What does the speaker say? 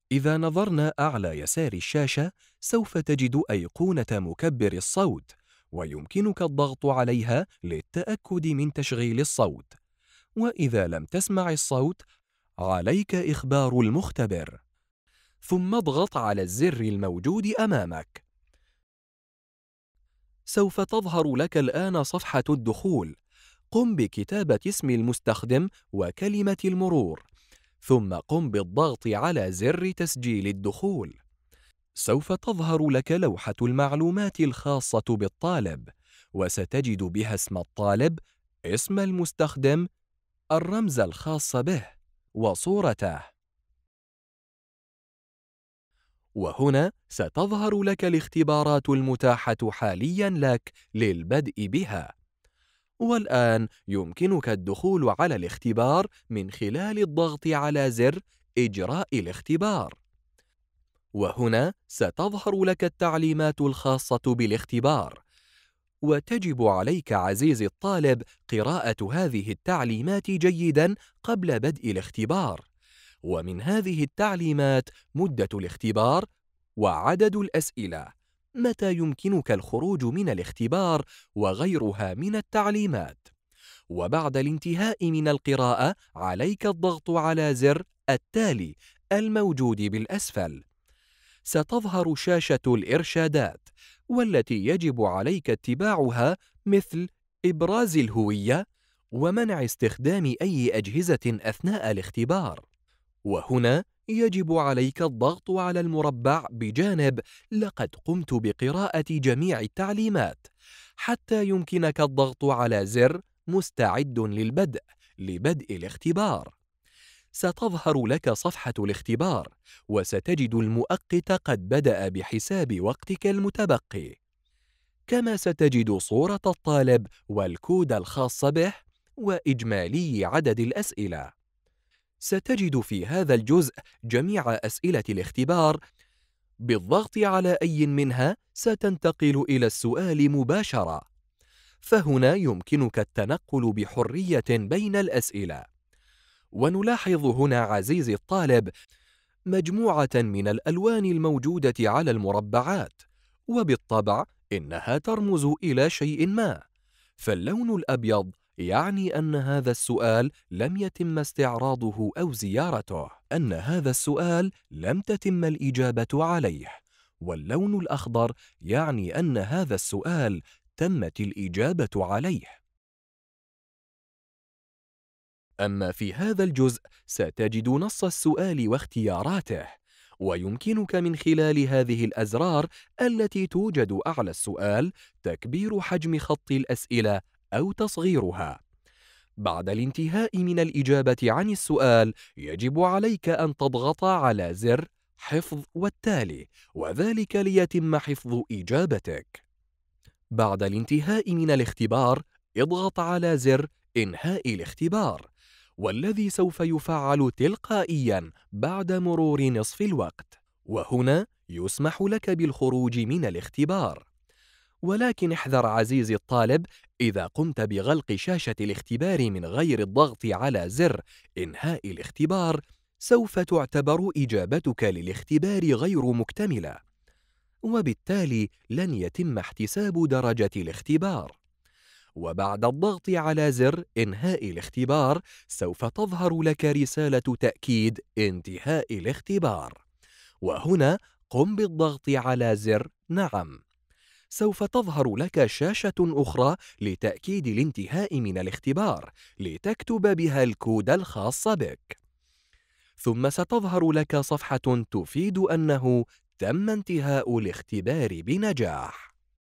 إذا نظرنا أعلى يسار الشاشة، سوف تجد أيقونة مكبر الصوت، ويمكنك الضغط عليها للتأكد من تشغيل الصوت. وإذا لم تسمع الصوت، عليك إخبار المختبر، ثم اضغط على الزر الموجود أمامك. سوف تظهر لك الآن صفحة الدخول. قم بكتابة اسم المستخدم وكلمة المرور، ثم قم بالضغط على زر تسجيل الدخول. سوف تظهر لك لوحة المعلومات الخاصة بالطالب، وستجد بها اسم الطالب، اسم المستخدم، الرمز الخاص به، وصورته. وهنا ستظهر لك الاختبارات المتاحة حالياً لك للبدء بها. والآن يمكنك الدخول على الاختبار من خلال الضغط على زر إجراء الاختبار. وهنا ستظهر لك التعليمات الخاصة بالاختبار، وتجب عليك عزيزي الطالب قراءة هذه التعليمات جيداً قبل بدء الاختبار. ومن هذه التعليمات مدة الاختبار، وعدد الأسئلة، متى يمكنك الخروج من الاختبار، وغيرها من التعليمات. وبعد الانتهاء من القراءة عليك الضغط على زر التالي الموجود بالأسفل. ستظهر شاشة الإرشادات، والتي يجب عليك اتباعها، مثل إبراز الهوية ومنع استخدام أي أجهزة أثناء الاختبار. وهنا يجب عليك الضغط على المربع بجانب "لقد قمت بقراءة جميع التعليمات" حتى يمكنك الضغط على زر "مستعد للبدء" لبدء الاختبار. ستظهر لك صفحة الاختبار، وستجد المؤقت قد بدأ بحساب وقتك المتبقي، كما ستجد صورة الطالب والكود الخاص به، وإجمالي عدد الأسئلة. ستجد في هذا الجزء جميع أسئلة الاختبار. بالضغط على أي منها ستنتقل إلى السؤال مباشرة، فهنا يمكنك التنقل بحرية بين الأسئلة. ونلاحظ هنا عزيزي الطالب مجموعة من الألوان الموجودة على المربعات، وبالطبع إنها ترمز إلى شيء ما. فاللون الأبيض يعني أن هذا السؤال لم يتم استعراضه أو زيارته، أن هذا السؤال لم تتم الإجابة عليه. واللون الأخضر يعني أن هذا السؤال تمت الإجابة عليه. أما في هذا الجزء ستجد نص السؤال واختياراته، ويمكنك من خلال هذه الأزرار التي توجد أعلى السؤال تكبير حجم خط الأسئلة أو تصغيرها. بعد الانتهاء من الإجابة عن السؤال، يجب عليك أن تضغط على زر "حفظ والتالي"، وذلك ليتم حفظ إجابتك. بعد الانتهاء من الاختبار، اضغط على زر "إنهاء الاختبار"، والذي سوف يفعل تلقائياً بعد مرور نصف الوقت. وهنا يسمح لك بالخروج من الاختبار. ولكن احذر عزيزي الطالب، إذا قمت بغلق شاشة الاختبار من غير الضغط على زر "إنهاء الاختبار", سوف تعتبر إجابتك للاختبار غير مكتملة، وبالتالي لن يتم احتساب درجة الاختبار. وبعد الضغط على زر "إنهاء الاختبار" سوف تظهر لك رسالة تأكيد انتهاء الاختبار، وهنا قم بالضغط على زر "نعم". سوف تظهر لك شاشة أخرى لتأكيد الانتهاء من الاختبار، لتكتب بها الكود الخاص بك. ثم ستظهر لك صفحة تفيد أنه تم انتهاء الاختبار بنجاح.